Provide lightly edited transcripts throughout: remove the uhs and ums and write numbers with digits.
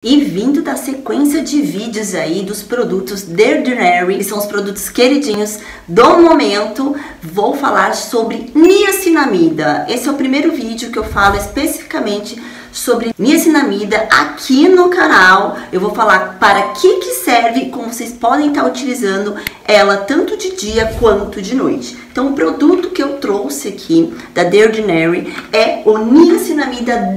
E vindo da sequência de vídeos aí dos produtos The Ordinary, que são os produtos queridinhos do momento, vou falar sobre niacinamida. Esse é o primeiro vídeo que eu falo especificamente sobre niacinamida aqui no canal. Eu vou falar para que serve, como vocês podem estar utilizando ela tanto de dia quanto de noite. Então o produto que eu trouxe aqui da The Ordinary é o niacinamida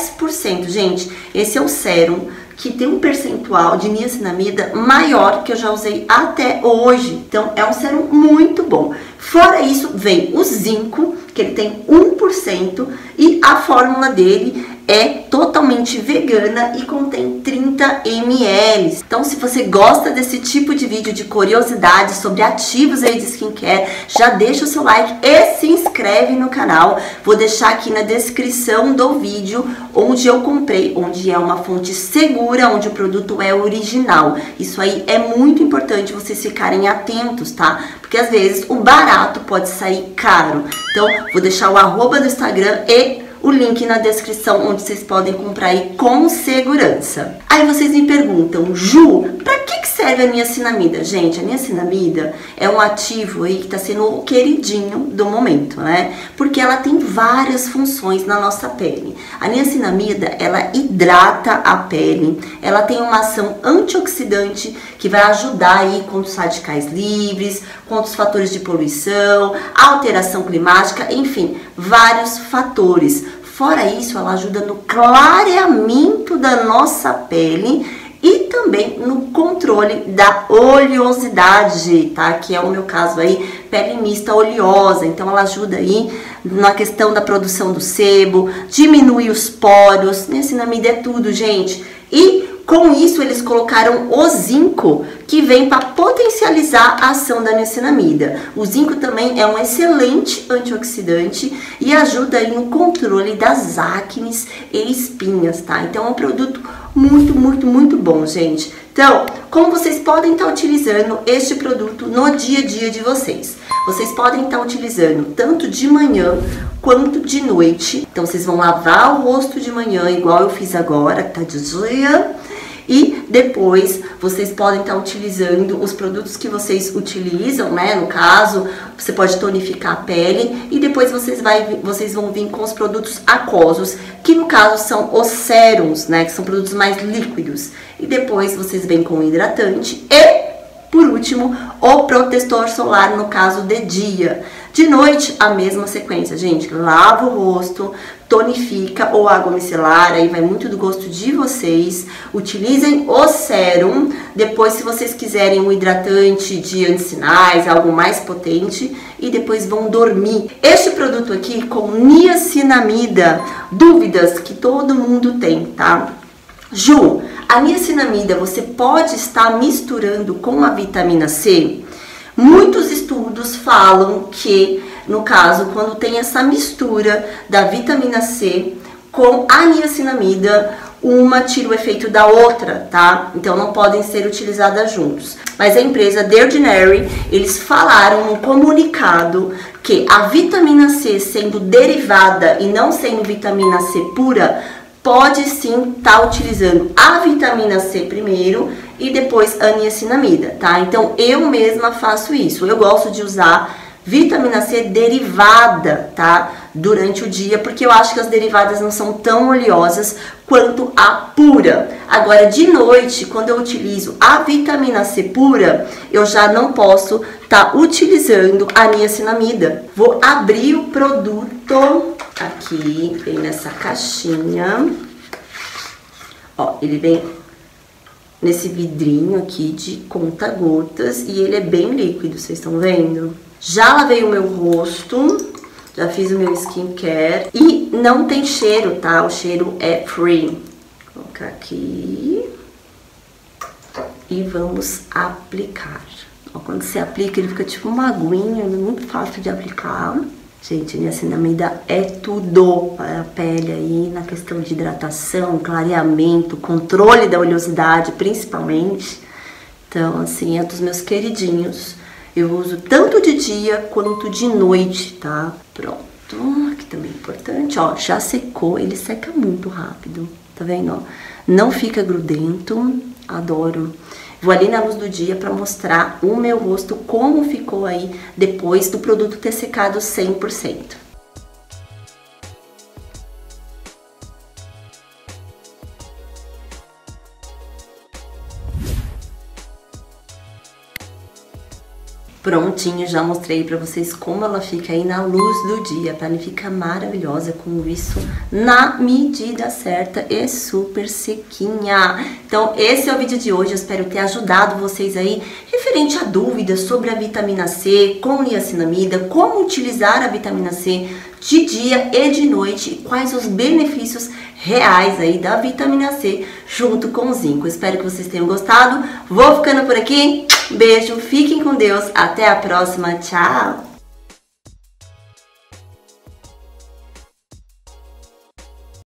10%. Gente, esse é o sérum que tem um percentual de niacinamida maior que eu já usei até hoje. Então é um sérum muito bom. Fora isso, vem o zinco, que ele tem 1%, e a fórmula dele é totalmente vegana e contém 30 ml. Então, se você gosta desse tipo de vídeo de curiosidades sobre ativos aí de skincare, já deixa o seu like e se inscreve no canal. Vou deixar aqui na descrição do vídeo onde eu comprei, onde é uma fonte segura, onde o produto é original. Isso aí é muito importante vocês ficarem atentos, tá? Porque às vezes o barato pode sair caro. Então, vou deixar o arroba do Instagram e o link na descrição, onde vocês podem comprar aí com segurança. Aí vocês me perguntam, Ju, pra que serve a niacinamida? Gente, a niacinamida é um ativo aí que tá sendo o queridinho do momento, né? Porque ela tem várias funções na nossa pele. A niacinamida, ela hidrata a pele, ela tem uma ação antioxidante que vai ajudar aí contra os radicais livres, contra os fatores de poluição, alteração climática, enfim, vários fatores. Fora isso, ela ajuda no clareamento da nossa pele e também no controle da oleosidade, tá? Que é o meu caso aí, pele mista oleosa. Então ela ajuda aí na questão da produção do sebo, diminui os poros. Niacinamida é tudo, gente. E com isso eles colocaram o zinco, que vem para potencializar a ação da niacinamida. O zinco também é um excelente antioxidante e ajuda aí no controle das acnes e espinhas, tá? Então é um produto muito bom, gente. Então, como vocês podem estar utilizando este produto no dia a dia de vocês? Vocês podem estar utilizando tanto de manhã quanto de noite. Então, vocês vão lavar o rosto de manhã, igual eu fiz agora, que tá de dia. E depois vocês podem estar utilizando os produtos que vocês utilizam, né? No caso, você pode tonificar a pele e depois vocês vão vir com os produtos aquosos, que no caso são os sérums, né? Que são produtos mais líquidos. E depois vocês vêm com o hidratante e, por último, o protetor solar, no caso de dia. De noite, a mesma sequência, gente. Lava o rosto, tonifica ou água micelar, aí vai muito do gosto de vocês. Utilizem o sérum. Depois, se vocês quiserem um hidratante de antissinais, algo mais potente, e depois vão dormir. Este produto aqui com niacinamida, dúvidas que todo mundo tem, tá? Ju, a niacinamida você pode estar misturando com a vitamina C? Muitos estudos falam que, no caso, quando tem essa mistura da vitamina C com a niacinamida, uma tira o efeito da outra, tá? Então não podem ser utilizadas juntos. Mas a empresa The Ordinary, eles falaram no comunicado que a vitamina C sendo derivada e não sendo vitamina C pura, pode sim estar utilizando a vitamina C primeiro e depois a niacinamida, tá? Então eu mesma faço isso. Eu gosto de usar vitamina C derivada, tá? Durante o dia, porque eu acho que as derivadas não são tão oleosas quanto a pura. Agora, de noite, quando eu utilizo a vitamina C pura, eu já não posso estar utilizando a niacinamida. Vou abrir o produto aqui, vem nessa caixinha. Ó, ele vem nesse vidrinho aqui de conta-gotas e ele é bem líquido, vocês estão vendo? Já lavei o meu rosto, já fiz o meu skincare e não tem cheiro, tá? O cheiro é free. Vou colocar aqui e vamos aplicar. Ó, quando você aplica, ele fica tipo uma aguinha, muito fácil de aplicar. Gente, a niacinamida é tudo para a pele aí, na questão de hidratação, clareamento, controle da oleosidade, principalmente. Então, assim, é dos meus queridinhos. Eu uso tanto de dia quanto de noite, tá? Pronto, aqui também é importante, ó, já secou, ele seca muito rápido, tá vendo, ó? não fica grudento, adoro. Vou ali na luz do dia para mostrar o meu rosto, como ficou aí depois do produto ter secado 100%. Prontinho, já mostrei pra vocês como ela fica aí na luz do dia. A pele fica maravilhosa com isso na medida certa e super sequinha. Então esse é o vídeo de hoje, eu espero ter ajudado vocês aí referente a dúvidas sobre a vitamina C com niacinamida, como utilizar a vitamina C de dia e de noite e quais os benefícios reais aí da vitamina C junto com o zinco. Espero que vocês tenham gostado. Vou ficando por aqui. Beijo, fiquem com Deus. Até a próxima. Tchau!